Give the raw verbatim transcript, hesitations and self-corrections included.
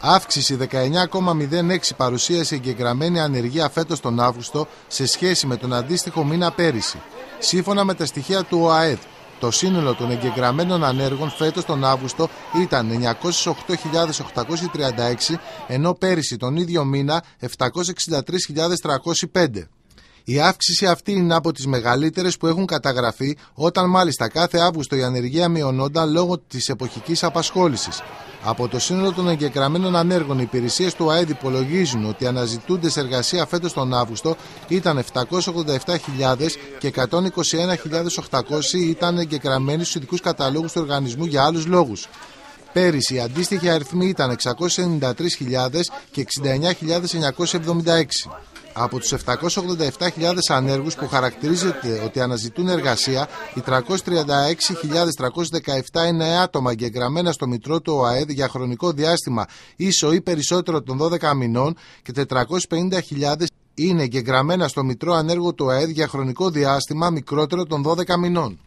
Αύξηση δεκαεννιά κόμμα μηδέν έξι παρουσίασε η εγγεγραμμένη ανεργία φέτος τον Αύγουστο σε σχέση με τον αντίστοιχο μήνα πέρυσι. Σύμφωνα με τα στοιχεία του ΟΑΕΔ, το σύνολο των εγγεγραμμένων ανέργων φέτος τον Αύγουστο ήταν εννιακόσιες οκτώ χιλιάδες οκτακόσιοι τριάντα έξι, ενώ πέρυσι τον ίδιο μήνα επτακόσιες εξήντα τρεις χιλιάδες τριακόσιοι πέντε. Η αύξηση αυτή είναι από τις μεγαλύτερες που έχουν καταγραφεί, όταν μάλιστα κάθε Αύγουστο η ανεργία μειωνόταν λόγω της εποχικής απασχόλησης. Από το σύνολο των εγγεγραμμένων ανέργων, οι υπηρεσίες του ΟΑΕΔ υπολογίζουν ότι οι αναζητούντες εργασία φέτος τον Αύγουστο ήταν επτακόσιες ογδόντα επτά χιλιάδες και εκατόν είκοσι ένα χιλιάδες οκτακόσιοι ήταν εγγεγραμμένοι στους ειδικούς καταλόγους του οργανισμού για άλλους λόγους. Πέρυσι οι αντίστοιχοι αριθμοί ήταν εξακόσιες ενενήντα τρεις χιλιάδες και εξήντα εννιά χιλιάδες εννιακόσιοι εβδομήντα έξι. Από τους επτακόσιες ογδόντα επτά χιλιάδες ανέργους που χαρακτηρίζεται ότι αναζητούν εργασία, οι τριακόσιες τριάντα έξι χιλιάδες τριακόσιες δεκαεπτά είναι άτομα εγγεγραμμένα στο Μητρό του ΟΑΕΔ για χρονικό διάστημα ίσο ή περισσότερο των δώδεκα μηνών και τετρακόσιες πενήντα χιλιάδες είναι εγγεγραμμένα στο Μητρό Ανέργου του ΟΑΕΔ για χρονικό διάστημα μικρότερο των δώδεκα μηνών.